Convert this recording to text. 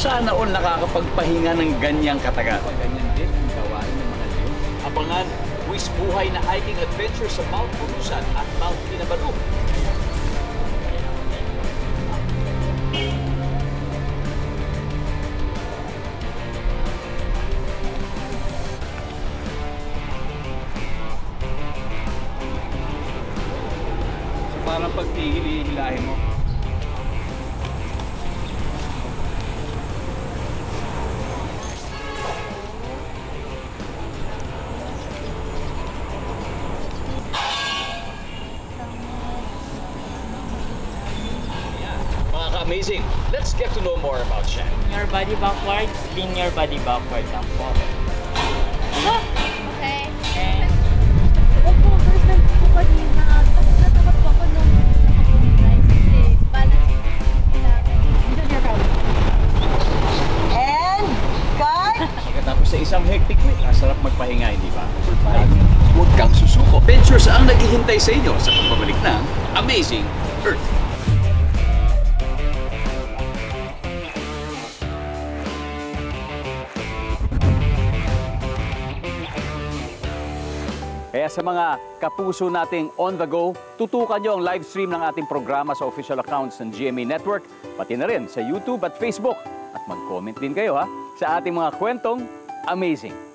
sana all nakakapagpahinga ng ganyang katagal. Ganyan din ang gawain ng mga Leo. Abangan, buwis buhay na hiking adventure sa Mount Purusan at Mount Kinabalu. So parang pagtigil, hihilahin mo. Amazing. Let's get to know more about Shan. Your body backward, spin your body backward lang po. Okay. And Opo, first time ko kanina. Natakot po ako nung nakapag-drive kasi balance kailangan. And cut! Pagkatapos sa isang hectic week, sarap magpahinga, hindi ba? Huwag kang susuko. Ventures ang naghihintay sa inyo sa pagbabalik ng Amazing Earth. Kaya sa mga kapuso nating on the go, tutukan nyo ang live stream ng ating programa sa official accounts ng GMA Network, pati na rin sa YouTube at Facebook. At mag-comment din kayo sa ating mga kwentong amazing.